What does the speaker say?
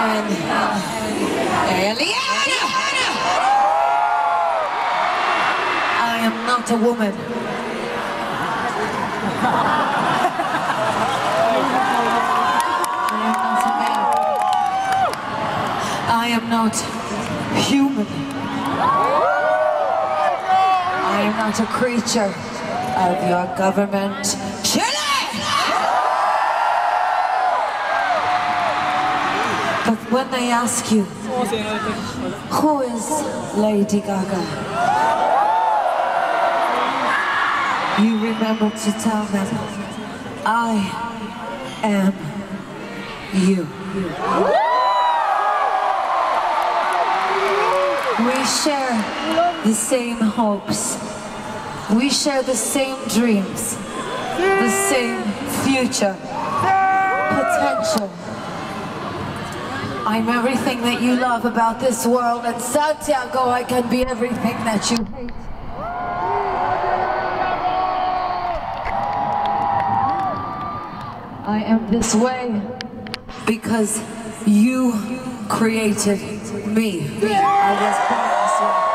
Eliana! I am not a woman. I am not human. I am not a creature of your government, Chile! But when they ask you, who is Lady Gaga? You remember to tell them, I am you. We share the same hopes. We share the same dreams, the same future, potential. I'm everything that you love about this world, and Santiago, I can be everything that you hate. I am this way because you created me. I was born this way.